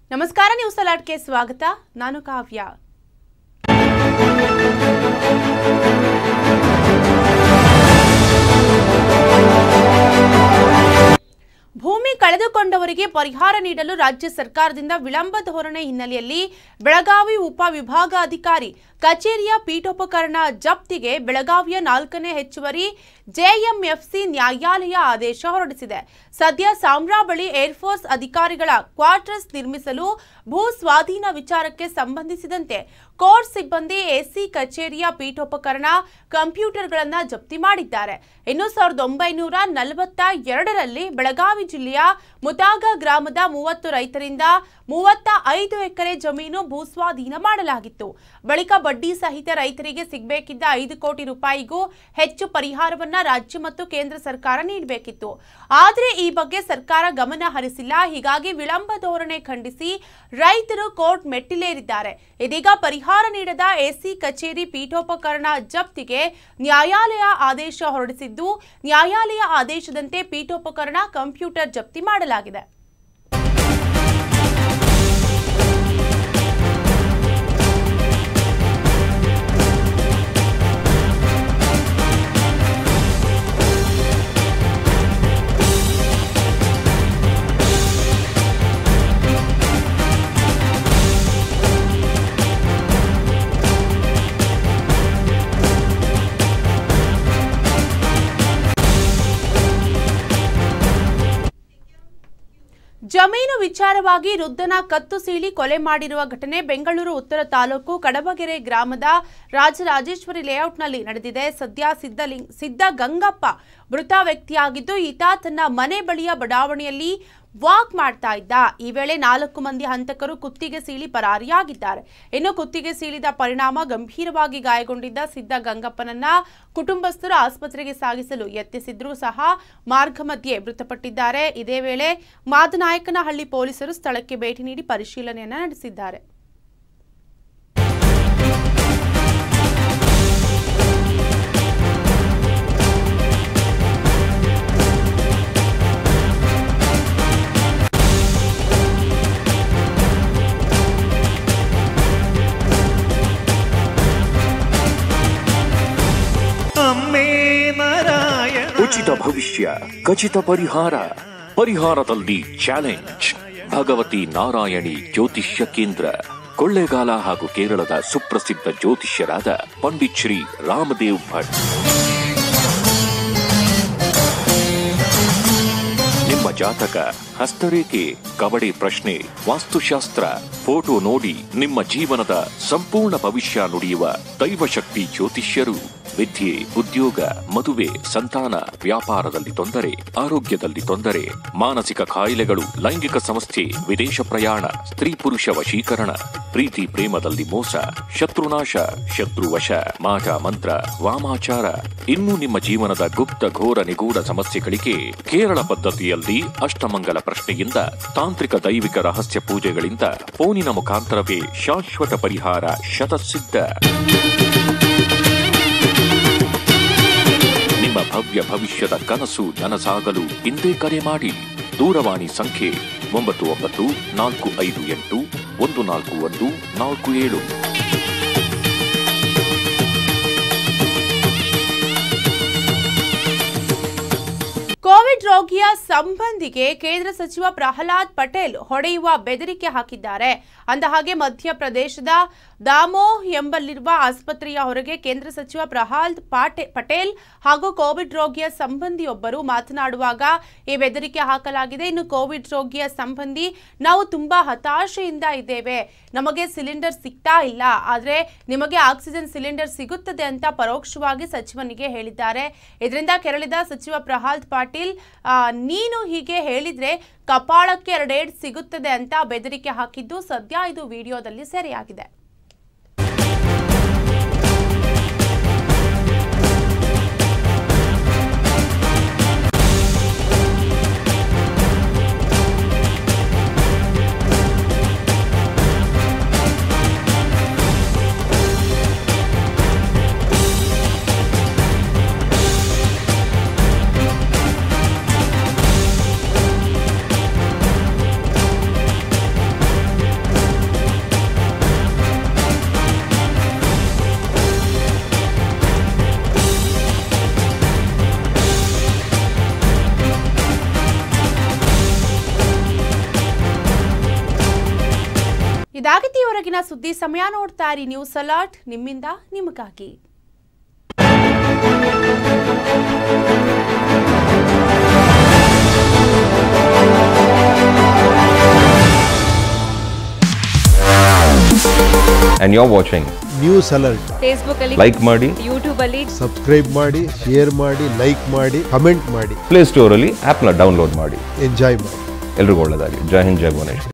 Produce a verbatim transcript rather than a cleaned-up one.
ನಮಸ್ಕಾರ, ನ್ಯೂಸ್ ಅಲರ್ಟ್ಗೆ ಸ್ವಾಗತ. ನಾನು ಕಾವ್ಯ. ಭೂಮಿ ಕಳೆದುಕೊಂಡವರಿಗೆ ಪರಿಹಾರ ನೀಡಲು ರಾಜ್ಯ ಸರ್ಕಾರದಿಂದ ವಿಳಂಬ ಧೋರಣೆ ಹಿನ್ನೆಲೆಯಲ್ಲಿ ಬೆಳಗಾವಿ ಉಪ ವಿಭಾಗಾಧಿಕಾರಿ ಕಚೇರಿಯ ಪೀಠೋಪಕರಣ ಜಪ್ತಿಗೆ ಬೆಳಗಾವಿಯ ನಾಲ್ಕನೇ ಹೆಚ್ಚುವರಿ ಜೆಎಂಎಫ್ಸಿ ನ್ಯಾಯಾಲಯ ಆದೇಶ ಹೊರಡಿಸಿದೆ. ಸದ್ಯ ಸಾಮ್ರಾ ಬಳಿ ಏರ್ಫೋರ್ಸ್ ಅಧಿಕಾರಿಗಳ ಕ್ವಾರ್ಟರ್ಸ್ ನಿರ್ಮಿಸಲು ಭೂ ಸ್ವಾಧೀನ ವಿಚಾರಕ್ಕೆ ಸಂಬಂಧಿಸಿದಂತೆ ಕೋರ್ಟ್ ಸಿಬ್ಬಂದಿ ಎಸಿ ಕಚೇರಿಯ ಪೀಠೋಪಕರಣ ಕಂಪ್ಯೂಟರ್ಗಳನ್ನು ಜಪ್ತಿ ಮಾಡಿದ್ದಾರೆ. ಇನ್ನು ಸಾವಿರದ ಒಂಬೈನೂರ ನಲವತ್ತ ಎರಡರಲ್ಲಿ ಬೆಳಗಾವಿ ಜಿಲ್ಲೆಯ ಮುತಾಗ ಗ್ರಾಮದ ಮೂವತ್ತು ರೈತರಿಂದ ಮೂವತ್ತ ಐದು ಎಕರೆ ಜಮೀನು ಭೂಸ್ವಾಧೀನ ಮಾಡಲಾಗಿತ್ತು. ಬಳಿಕ ಬಡ್ಡಿ ಸಹಿತ ರೈತರಿಗೆ ಸಿಗಬೇಕಿದ್ದ ಐದು ಕೋಟಿ ರೂಪಾಯಿಗೂ ಹೆಚ್ಚು ಪರಿಹಾರವನ್ನ ರಾಜ್ಯ ಮತ್ತು ಕೇಂದ್ರ ಸರ್ಕಾರ ನೀಡಬೇಕಿತ್ತು. ಆದರೆ ಈ ಬಗ್ಗೆ ಸರ್ಕಾರ ಗಮನ ಹರಿಸಿಲ್ಲ. ಹೀಗಾಗಿ ವಿಳಂಬ ಧೋರಣೆ ಖಂಡಿಸಿ ರೈತರು ಕೋರ್ಟ್ ಮೆಟ್ಟಿಲೇರಿದ್ದಾರೆ. ಇದೀಗ ಪರಿಹಾರ ನೀಡದ ಎಸಿ ಕಚೇರಿ ಪೀಠೋಪಕರಣ ಜಪ್ತಿಗೆ ನ್ಯಾಯಾಲಯ ಆದೇಶ ಹೊರಡಿಸಿದ್ದು, ನ್ಯಾಯಾಲಯ ಆದೇಶದಂತೆ ಪೀಠೋಪಕರಣ ಕಂಪ್ಯೂಟರ್ ಜಪ್ತಿ ಮಾಡಲಾಗಿದೆ. ಜಮೀನು ವಿಚಾರವಾಗಿ ವೃದ್ಧನ ಕತ್ತು ಸೀಳಿ ಕೊಲೆ ಮಾಡಿರುವ ಘಟನೆ ಬೆಂಗಳೂರು ಉತ್ತರ ತಾಲೂಕು ಕಡಬಗೆರೆ ಗ್ರಾಮದ ರಾಜರಾಜೇಶ್ವರಿ ಲೇಔಟ್ನಲ್ಲಿ ನಡೆದಿದೆ. ಸದ್ಯ ಸಿದ್ದಲಿಂಗ್ ಸಿದ್ದ ಗಂಗಪ್ಪ ಮೃತ ವ್ಯಕ್ತಿಯಾಗಿದ್ದು, ಈತ ತನ್ನ ಮನೆ ಬಳಿಯ ಬಡಾವಣೆಯಲ್ಲಿ ವಾಕ್ ಮಾಡ್ತಾ ಇದ್ದ. ಈ ವೇಳೆ ನಾಲ್ಕು ಮಂದಿ ಹಂತಕರು ಕುತ್ತಿಗೆ ಸೀಳಿ ಪರಾರಿಯಾಗಿದ್ದಾರೆ. ಇನ್ನು ಕುತ್ತಿಗೆ ಸೀಳಿದ ಪರಿಣಾಮ ಗಂಭೀರವಾಗಿ ಗಾಯಗೊಂಡಿದ್ದ ಸಿದ್ದ ಗಂಗಪ್ಪನನ್ನ ಕುಟುಂಬಸ್ಥರು ಆಸ್ಪತ್ರೆಗೆ ಸಾಗಿಸಲು ಯತ್ನಿಸಿದ್ರೂ ಸಹ ಮಾರ್ಗ ಮಧ್ಯೆ ಮೃತಪಟ್ಟಿದ್ದಾರೆ. ಇದೇ ವೇಳೆ ಮಾದನಾಯಕನಹಳ್ಳಿ ಪೊಲೀಸರು ಸ್ಥಳಕ್ಕೆ ಭೇಟಿ ನೀಡಿ ಪರಿಶೀಲನೆಯನ್ನ ನಡೆಸಿದ್ದಾರೆ. ಉಚಿತ ಭವಿಷ್ಯ, ಖಚಿತ ಪರಿಹಾರ, ಪರಿಹಾರದಲ್ಲಿ ಚಾಲೆಂಜ್. ಭಗವತಿ ನಾರಾಯಣಿ ಜ್ಯೋತಿಷ್ಯ ಕೇಂದ್ರ, ಕೊಳ್ಳೇಗಾಲ ಹಾಗೂ ಕೇರಳದ ಸುಪ್ರಸಿದ್ಧ ಜ್ಯೋತಿಷ್ಯರಾದ ಪಂಡಿತ್ ಶ್ರೀ ರಾಮದೇವ್ ಭಟ್. ನಿಮ್ಮ ಜಾತಕ, ಹಸ್ತರೇಖೆ, ಕವಡೆ ಪ್ರಶ್ನೆ, ವಾಸ್ತುಶಾಸ್ತ್ರ, ಫೋಟೋ ನೋಡಿ ನಿಮ್ಮ ಜೀವನದ ಸಂಪೂರ್ಣ ಭವಿಷ್ಯ ನುಡಿಯುವ ದೈವಶಕ್ತಿ ಜ್ಯೋತಿಷ್ಯರು. ವಿದ್ಯೆ, ಉದ್ಯೋಗ, ಮದುವೆ, ಸಂತಾನ, ವ್ಯಾಪಾರದಲ್ಲಿ ತೊಂದರೆ, ಆರೋಗ್ಯದಲ್ಲಿ ತೊಂದರೆ, ಮಾನಸಿಕ ಕಾಯಿಲೆಗಳು, ಲೈಂಗಿಕ ಸಮಸ್ಯೆ, ವಿದೇಶ ಪ್ರಯಾಣ, ಸ್ತ್ರೀ ಪುರುಷ ವಶೀಕರಣ, ಪ್ರೀತಿ ಪ್ರೇಮದಲ್ಲಿ ಮೋಸ, ಶತ್ರುನಾಶ, ಶತ್ರುವಶ, ಮಾಟ ಮಂತ್ರ, ವಾಮಾಚಾರ, ಇನ್ನು ನಿಮ್ಮ ಜೀವನದ ಗುಪ್ತ ಘೋರ ನಿಗೂಢ ಸಮಸ್ಯೆಗಳಿಗೆ ಕೇರಳ ಪದ್ಧತಿಯಲ್ಲಿ ಅಷ್ಟಮಂಗಲ ಪ್ರಶ್ನೆಯಿಂದ, ತಾಂತ್ರಿಕ ದೈವಿಕ ರಹಸ್ಯ ಪೂಜೆಗಳಿಂದ, ಫೋನಿನ ಮುಖಾಂತರವೇ ಶಾಶ್ವತ ಪರಿಹಾರ ಶತಸಿದ್ಧ. ನಿಮ್ಮ ಭವ್ಯ ಭವಿಷ್ಯದ ಕನಸು ನನಸಾಗಲು ಇಂದೇ ಕರೆ ಮಾಡಿ. ದೂರವಾಣಿ ಸಂಖ್ಯೆ ಒಂಬತ್ತು ಒಂಬತ್ತು ನಾಲ್ಕು ಐದು ಎಂಟು ಒಂದು ನಾಲ್ಕು ಒಂದು ನಾಲ್ಕು ಏಳು. ಕೋವಿಡ್ ರೋಗಿಯ ಸಂಬಂಧಿಗೆ ಕೇಂದ್ರ ಸಚಿವ ಪ್ರಹ್ಲಾದ್ ಪಟೇಲ್ ಹೊಡೆಯುವ ಬೆದರಿಕೆ ಹಾಕಿದ್ದಾರೆ. ಅಂದಹಾಗೆ ಮಧ್ಯಪ್ರದೇಶದ ದಾಮೋಹ್ ಎಂಬಲ್ಲಿರುವ ಆಸ್ಪತ್ರೆಯ ಹೊರಗೆ ಕೇಂದ್ರ ಸಚಿವ ಪ್ರಹ್ಲಾದ್ ಪಟೇಲ್ ಹಾಗೂ ಕೋವಿಡ್ ರೋಗಿಯ ಸಂಬಂಧಿಯೊಬ್ಬರು ಮಾತನಾಡುವಾಗ ಈ ಬೆದರಿಕೆ ಹಾಕಲಾಗಿದೆ. ಇನ್ನು ಕೋವಿಡ್ ರೋಗಿಯ ಸಂಬಂಧಿ, ನಾವು ತುಂಬಾ ಹತಾಶೆಯಿಂದ ಇದ್ದೇವೆ, ನಮಗೆ ಸಿಲಿಂಡರ್ ಸಿಗ್ತಾ ಇಲ್ಲ, ಆದರೆ ನಿಮಗೆ ಆಕ್ಸಿಜನ್ ಸಿಲಿಂಡರ್ ಸಿಗುತ್ತದೆ ಅಂತ ಪರೋಕ್ಷವಾಗಿ ಸಚಿವನಿಗೆ ಹೇಳಿದ್ದಾರೆ. ಇದರಿಂದ ಕೆರಳಿದ ಸಚಿವ ಪ್ರಹ್ಲಾದ್ ಪಾಟೀಲ್, ನೀನು ಹೀಗೆ ಹೇಳಿದ್ರೆ ಕಪಾಳಕ್ಕೆ ಎರಡೇಡ್ ಸಿಗುತ್ತದೆ ಅಂತ ಬೆದರಿಕೆ ಹಾಕಿದ್ದು ಸದ್ಯ ಇದು ವಿಡಿಯೋದಲ್ಲಿ ಸೆರೆಯಾಗಿದೆ. ಇದುವರೆಗಿನ ಸುದ್ದಿ ಸಮಯ. ನೋಡ್ತಾ ಇರಿ ನ್ಯೂಸ್ ಅಲರ್ಟ್, ನಿಮ್ಮಿಂದ ನಿಮಗಾಗಿ. And you're watching News Alert. Facebook ಅಲ್ಲಿ, like ಮಾಡಿ, YouTube ಅಲ್ಲಿ Subscribe ಮಾಡಿ, share ಮಾಡಿ, like ಮಾಡಿ, comment ಮಾಡಿ. ಪ್ಲೇ ಸ್ಟೋರ್ ಅಲ್ಲಿ ಆಪ್ ನ ಡೌನ್ಲೋಡ್ ಮಾಡಿ. Enjoy ಮಾಡಿ. ಎಲ್ರಿಗೂ ಒಳ್ಳೆಯದಾಗಲಿ. ಜೈ ಹಿಂದ್, ಜೈ ಭುವನೇಶ್ವರಿ.